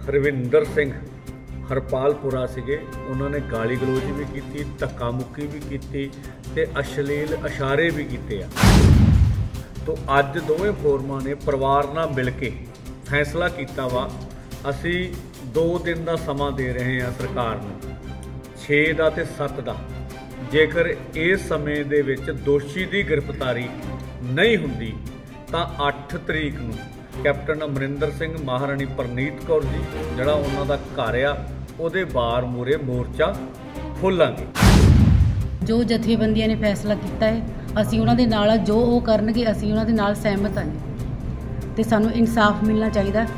हरविंदर सिंह हरपालपुरा सीगे, उन्होंने गाली गलोच भी की, धक्का मुक्की भी की ते अश्लील इशारे भी किए आ। तो अज दोवें फोरमां ने परिवार नाल मिल के फैसला किया वा, असी 2 दिन का समा दे रहे हैं सरकार नूं, 6 का ते 7 का। जेकर इस समय दे विच दोषी की गिरफ्तारी नहीं हुंदी तां 8 तरीक नूं कैप्टन अमरिंदर सिंह महाराणी परनीत कौर जी जिहड़ा उन्हां दा घर आ उहदे बार मूहरे मोर्चा खोलांगे। जो जथेबंदियां ने फैसला किया है असीं उन्हां दे नाल, जो वो करनगे असीं उन्हां दे नाल सहमत हां ते सानूं इंसाफ मिलना चाहिए।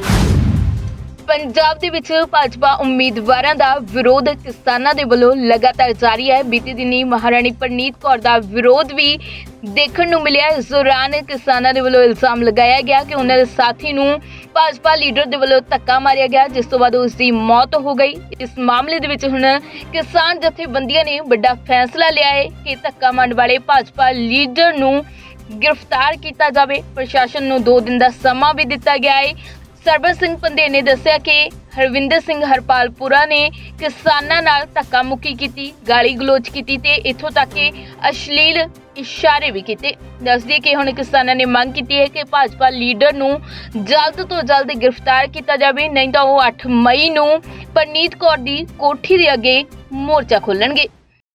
पंजाब दे विच भाजपा उम्मीदवारां दा विरोध किसानां दे वल्लों लगातार जारी है। बीते दिनी महाराणी परनीत कौर दा विरोध भी देखण नूं मिलिया। इस दौरान किसानां दे वल्लों इल्जाम लगाया गया कि उन्हां दे साथी नूं भाजपा लीडर दे वल्लों धक्का मारिया गया, जिस तो बाद उसकी मौत हो गई। इस मामले दे विच हुण किसान जथेबंदियां ने वड्डा फैसला लिया है कि धक्का मारन वाले भाजपा लीडर नूं गिरफ्तार किया जावे। प्रशासन नूं 2 दिन का समा भी दिता गया है। सरबत सिंह पंधे ने दस्सिया कि हरविंदर सिंह हरपालपुरा ने किसानां नाल धक्का मुक्की की, गाली गलोच की ते इत्थों तक कि अश्लील इशारे भी किए। दस दिए कि हुण किसानां ने मांग की है कि भाजपा लीडर नूं जल्द तो जल्द गिरफ्तार किया जाए, नहीं तो वो 8 मई नूं परनीत कौर दी कोठी दे अगे मोर्चा खोलणगे।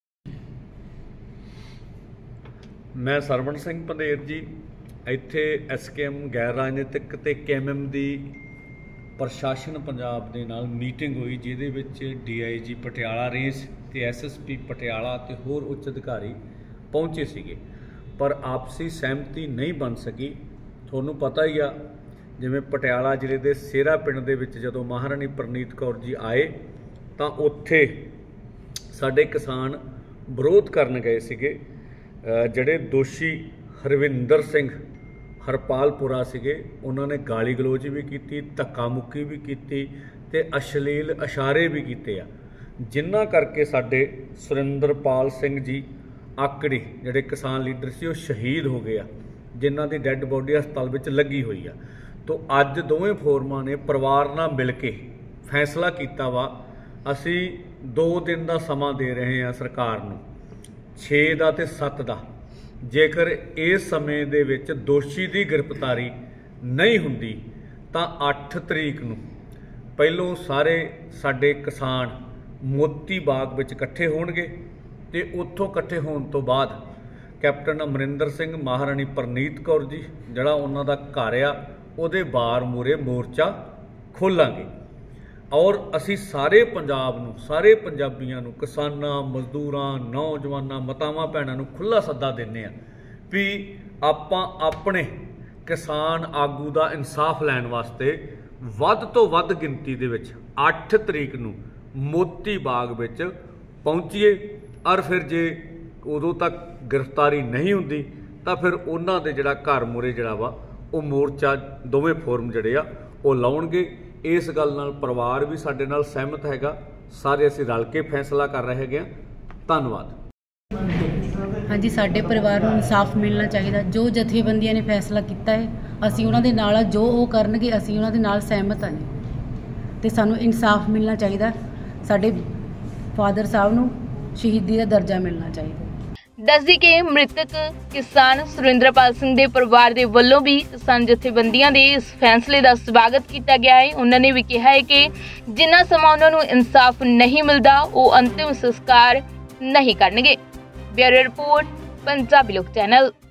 मैं सरवण सिंह पंधेर जी, ਇੱਥੇ SKM गैर राजनीतिक ਤੇ KMM ਦੀ ਪ੍ਰਸ਼ਾਸਨ ਪੰਜਾਬ ਦੇ ਨਾਲ ਮੀਟਿੰਗ ਹੋਈ, ਜਿਹਦੇ ਵਿੱਚ DIG ਪਟਿਆਲਾ ਰੇਂਜ ਤੇ SSP ਪਟਿਆਲਾ ਤੇ ਹੋਰ ਉੱਚ ਅਧਿਕਾਰੀ ਪਹੁੰਚੇ ਸੀਗੇ, ਪਰ ਆਪਸੀ ਸਹਿਮਤੀ ਨਹੀਂ ਬਣ ਸਕੀ। ਤੁਹਾਨੂੰ ਪਤਾ ਹੀ ਆ, ਜਿਵੇਂ ਪਟਿਆਲਾ ਜ਼ਿਲ੍ਹੇ ਦੇ ਸੇਰਾ ਪਿੰਡ ਦੇ ਵਿੱਚ ਜਦੋਂ ਮਹਾਰਾਣੀ ਪ੍ਰਨੀਤ ਕੌਰ ਜੀ ਆਏ ਤਾਂ ਉੱਥੇ ਸਾਡੇ ਕਿਸਾਨ ਵਿਰੋਧ ਕਰਨ ਗਏ ਸੀਗੇ। ਜਿਹੜੇ ਦੋਸ਼ੀ हरविंदर सिंह हरपालपुरा सीगे, उन्होंने गाली गलोच भी की, धक्का मुक्की भी की ते अश्लील इशारे भी किए आ, जिन्हां करके साडे सुरिंदरपाल सिंह जी आकड़ी जिहड़े किसान लीडर सी वो शहीद हो गए, जिन्हां दी डैड बॉडी हस्पताल विच लगी हुई आ। तो अज दोवें फोरमां ने परिवार नाल मिल के फैसला किया वा, असी 2 दिन का समा दे रहे हैं सरकार नूं, 6 का ते 7 का। जेकर इस समय दे विच दोषी की गिरफ्तारी नहीं हुंदी तां 8 तरीक नूं पहलों सारे साडे किसान मोती बाग विच इकट्ठे होणगे ते उत्थों इकट्ठे होण तो बाद कैप्टन अमरिंदर सिंह महाराणी परनीत कौर जी जिहड़ा उन्हां दा घर आ उहदे बार मूहरे मोर्चा खोलांगे। और असी सारे पंजाब नूं, सारे पंजाबियां नूं, किसानां, मजदूरां, नौजवानां, मातावां भैणां नूं खुला सद्दा दिंदे आ भी आपां अपने किसान आगू दा इंसाफ लैण वास्ते वध तो वध गिनती दे विच 8 तरीक नूं मोती बाग विच पहुंचीए। और फिर जे उदों तक गिरफ्तारी नहीं हुंदी तां फिर उन्हां दे जिहड़ा घर मूहरे जिहड़ा वा वो मोर्चा दोवें फोरम जिहड़े आ वो लाउणगे। इस गल नाल परिवार भी साडे नाल सहमत हैगा, सारे असीं रल के फैसला कर रहे हैं। धन्नवाद। हाँ जी, साडे परिवार नूं इंसाफ मिलना चाहिए। जो जथेबंदियां ने फैसला किया है असीं उन्हां दे नाल, जो वो करनगे असीं उन्हां दे नाल सहमत हां ते सानूं इंसाफ मिलना चाहिए। साडे फादर साहब नूं शहीदी दा दर्जा मिलना चाहिए। दस दी कि मृतक किसान सुरिंदरपाल सिंह के परिवार के वलों भी किसान जथेबंदियां के इस फैसले का स्वागत किया गया है। उन्होंने भी कहा है कि जिन्ना समा उन्होंने इंसाफ नहीं मिलता वो अंतिम संस्कार नहीं करनगे। ब्यूरो रिपोर्ट, पंजाबी लोक चैनल।